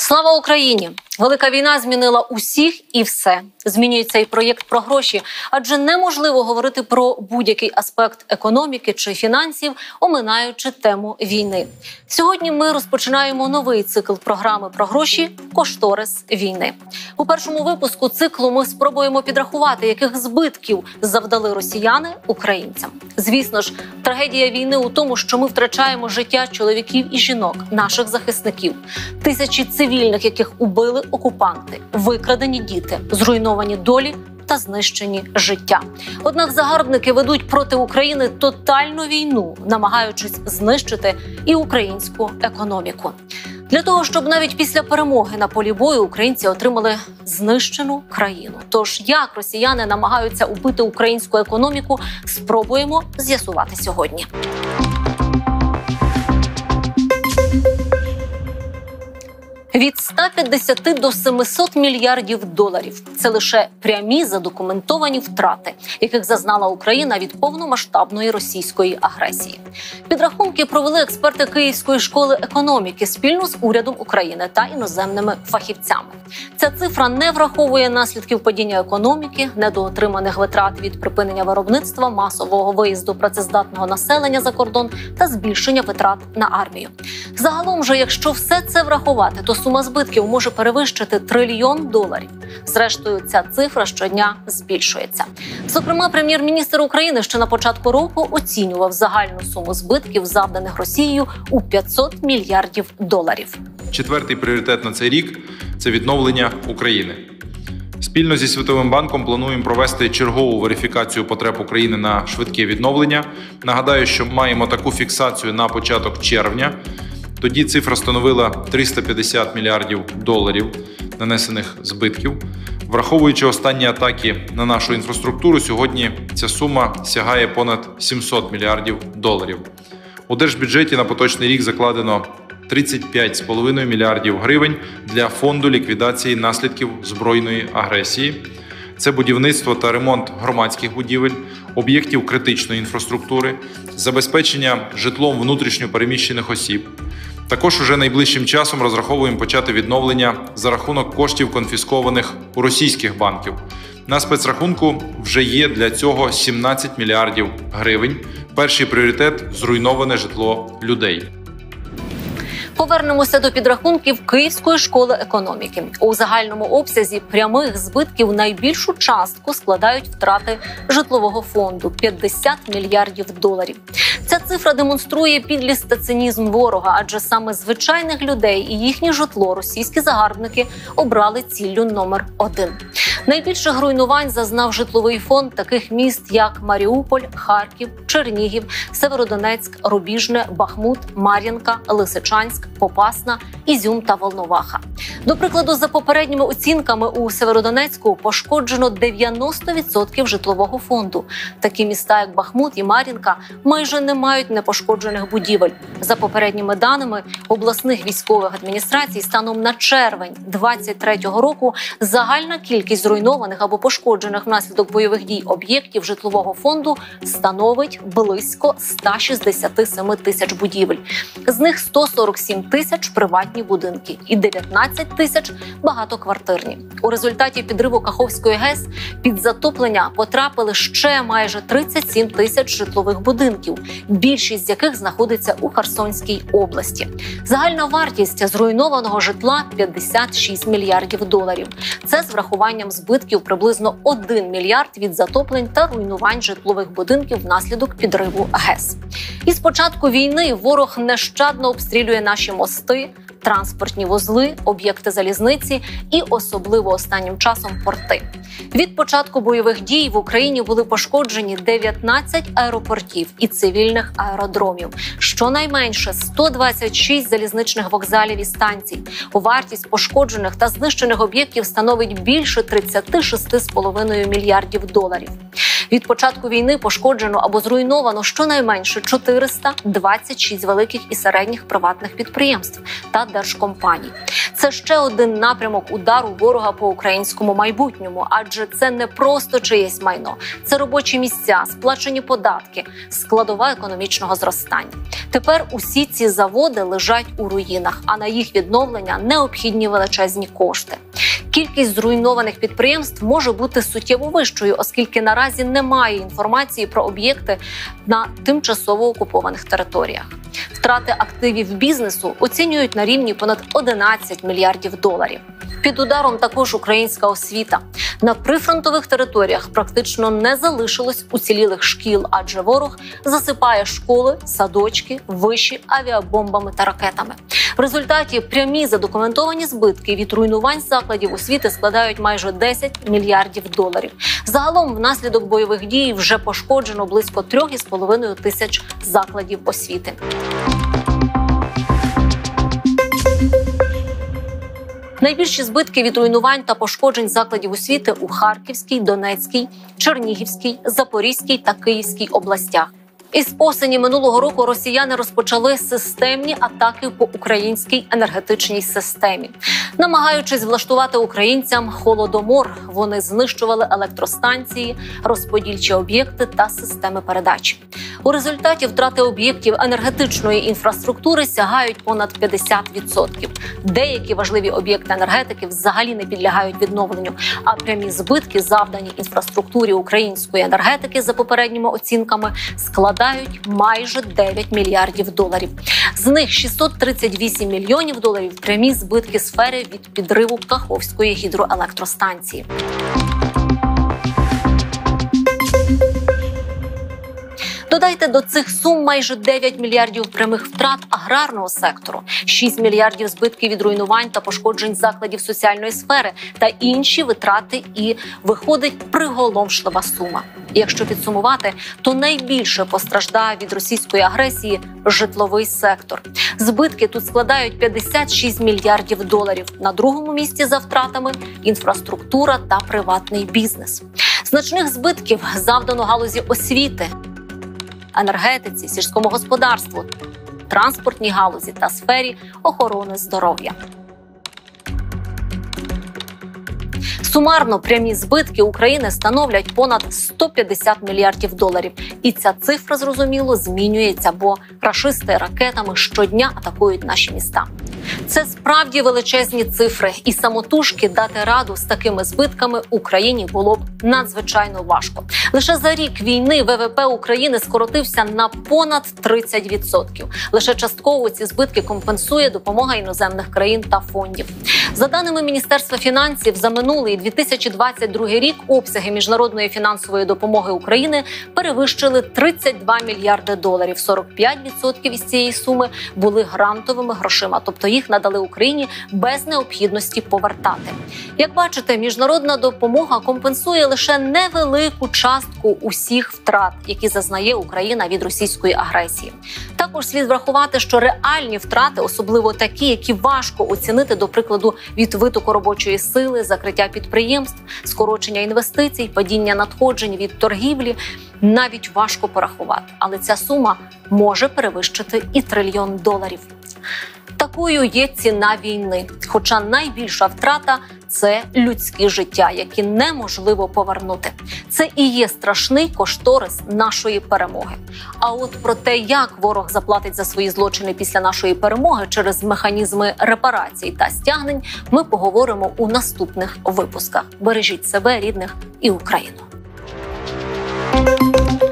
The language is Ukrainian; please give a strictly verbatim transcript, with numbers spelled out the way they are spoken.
Слава Україні! Велика війна змінила усіх і все. Змінюється і проєкт про гроші, адже неможливо говорити про будь-який аспект економіки чи фінансів, оминаючи тему війни. Сьогодні ми розпочинаємо новий цикл програми про гроші «Кошторис війни». У першому випуску циклу ми спробуємо підрахувати, яких збитків завдали росіяни українцям. Звісно ж, трагедія війни у тому, що ми втрачаємо життя чоловіків і жінок, наших захисників. Тисячі цивільних, яких убили окупанти, викрадені діти, зруйновані долі та знищені життя. Однак загарбники ведуть проти України тотальну війну, намагаючись знищити і українську економіку. Для того, щоб навіть після перемоги на полі бою українці отримали знищену країну. Тож, як росіяни намагаються убити українську економіку, спробуємо з'ясувати сьогодні. Від ста п'ятдесяти до семисот мільярдів доларів – це лише прямі задокументовані втрати, яких зазнала Україна від повномасштабної російської агресії. Підрахунки провели експерти Київської школи економіки спільно з урядом України та іноземними фахівцями. Ця цифра не враховує наслідків падіння економіки, недоотриманих витрат від припинення виробництва, масового виїзду працездатного населення за кордон та збільшення витрат на армію. Загалом же, якщо все це врахувати, то сума збитків може перевищити трильйон доларів. Зрештою, ця цифра щодня збільшується. Зокрема, прем'єр-міністр України ще на початку року оцінював загальну суму збитків, завданих Росією, у п'ятсот мільярдів доларів. Четвертий пріоритет на цей рік – це відновлення України. Спільно зі Світовим банком плануємо провести чергову верифікацію потреб України на швидке відновлення. Нагадаю, що маємо таку фіксацію на початок червня. Тоді цифра становила триста п'ятдесят мільярдів доларів нанесених збитків. Враховуючи останні атаки на нашу інфраструктуру, сьогодні ця сума сягає понад сімсот мільярдів доларів. У держбюджеті на поточний рік закладено тридцять п'ять цілих п'ять десятих мільярдів гривень для фонду ліквідації наслідків збройної агресії. Це будівництво та ремонт громадських будівель, об'єктів критичної інфраструктури, забезпечення житлом внутрішньо переміщених осіб. Також уже найближчим часом розраховуємо почати відновлення за рахунок коштів, конфіскованих у російських банків. На спецрахунку вже є для цього сімнадцять мільярдів гривень. Перший пріоритет – зруйноване житло людей. Повернемося до підрахунків Київської школи економіки. У загальному обсязі прямих збитків найбільшу частку складають втрати житлового фонду – п'ятдесят мільярдів доларів. Ця цифра демонструє підлість та цинізм ворога, адже саме звичайних людей і їхнє житло російські загарбники обрали ціллю номер один. Найбільших руйнувань зазнав житловий фонд таких міст, як Маріуполь, Харків, Чернігів, Северодонецьк, Рубіжне, Бахмут, Мар'їнка, Лисичанськ, Попасна, Ізюм та Волноваха. До прикладу, за попередніми оцінками, у Северодонецьку пошкоджено дев'яносто відсотків житлового фонду. Такі міста, як Бахмут і Мар'їнка, майже не мають непошкоджених будівель. За попередніми даними обласних військових адміністрацій, станом на червень двадцять третього року загальна кількість зруйнованих або пошкоджених внаслідок бойових дій об'єктів житлового фонду становить близько ста шістдесяти семи тисяч будівель. З них сто сорок сім тисяч – приватні будинки і дев'ятнадцять тисяч – багатоквартирні. У результаті підриву Каховської ГЕС під затоплення потрапили ще майже тридцять сім тисяч житлових будинків, більшість з яких знаходиться у Херсонській області. Загальна вартість зруйнованого житла – п'ятдесят шість мільярдів доларів. Це з врахуванням збитків приблизно один мільярд від затоплень та руйнувань житлових будинків внаслідок підриву ГЕС. І з початку війни ворог нещадно обстрілює наші мости, транспортні вузли, об'єкти залізниці і особливо останнім часом порти. Від початку бойових дій в Україні були пошкоджені дев'ятнадцять аеропортів і цивільних аеродромів, щонайменше сто двадцять шість залізничних вокзалів і станцій. Вартість пошкоджених та знищених об'єктів становить більше тридцять шість цілих п'ять десятих мільярдів доларів. Від початку війни пошкоджено або зруйновано щонайменше чотириста двадцять шість великих і середніх приватних підприємств та держкомпаній. Це ще один напрямок удару ворога по українському майбутньому, адже це не просто чиєсь майно, це робочі місця, сплачені податки, складова економічного зростання. Тепер усі ці заводи лежать у руїнах, а на їх відновлення необхідні величезні кошти. Кількість зруйнованих підприємств може бути суттєво вищою, оскільки наразі немає інформації про об'єкти на тимчасово окупованих територіях. Втрати активів бізнесу оцінюють на рівні понад одинадцять мільярдів доларів. Під ударом також українська освіта. На прифронтових територіях практично не залишилось уцілілих шкіл, адже ворог засипає школи, садочки, виші авіабомбами та ракетами. В результаті прямі задокументовані збитки від руйнувань закладів освіти складають майже десять мільярдів доларів. Загалом внаслідок бойових дій вже пошкоджено близько трьох із половиною тисяч закладів освіти. Найбільші збитки від руйнувань та пошкоджень закладів освіти у Харківській, Донецькій, Чернігівській, Запорізькій та Київській областях. Із осені минулого року росіяни розпочали системні атаки по українській енергетичній системі. Намагаючись влаштувати українцям холодомор, вони знищували електростанції, розподільчі об'єкти та системи передачі. У результаті втрати об'єктів енергетичної інфраструктури сягають понад п'ятдесят відсотків. Деякі важливі об'єкти енергетики взагалі не підлягають відновленню, а прямі збитки, завдані інфраструктурі української енергетики, за попередніми оцінками, складають майже дев'ять мільярдів доларів. З них шістсот тридцять вісім мільйонів доларів – прямі збитки сфери від підриву Каховської гідроелектростанції. Додайте до цих сум майже дев'ять мільярдів прямих втрат аграрного сектору, шість мільярдів збитків від руйнувань та пошкоджень закладів соціальної сфери та інші витрати, і виходить приголомшлива сума. Якщо підсумувати, то найбільше постраждає від російської агресії житловий сектор. Збитки тут складають п'ятдесят шість мільярдів доларів. На другому місці за втратами – інфраструктура та приватний бізнес. Значних збитків завдано галузі освіти, енергетиці, сільському господарству, транспортній галузі та сфері охорони здоров'я. Сумарно прямі збитки України становлять понад сто п'ятдесят мільярдів доларів. І ця цифра, зрозуміло, змінюється, бо рашисти ракетами щодня атакують наші міста. Це справді величезні цифри, і самотужки дати раду з такими збитками Україні було б надзвичайно важко. Лише за рік війни ВВП України скоротився на понад тридцять відсотків. Лише частково ці збитки компенсує допомога іноземних країн та фондів. За даними Міністерства фінансів, за минулий дві тисячі двадцять другий рік обсяги міжнародної фінансової допомоги України перевищили тридцять два мільярди доларів. сорок п'ять відсотків із цієї суми були грантовими грошима, тобто їх надали Україні без необхідності повертати. Як бачите, міжнародна допомога компенсує лише невелику частку усіх втрат, які зазнає Україна від російської агресії. Також слід врахувати, що реальні втрати, особливо такі, які важко оцінити, до прикладу, від витоку робочої сили, закриття підприємств, скорочення інвестицій, падіння надходжень від торгівлі, навіть важко порахувати. Але ця сума може перевищити і трильйон доларів. Такою є ціна війни, хоча найбільша втрата – це людські життя, які неможливо повернути. Це і є страшний кошторис нашої перемоги. А от про те, як ворог заплатить за свої злочини після нашої перемоги через механізми репарацій та стягнень, ми поговоримо у наступних випусках. Бережіть себе, рідних і Україну.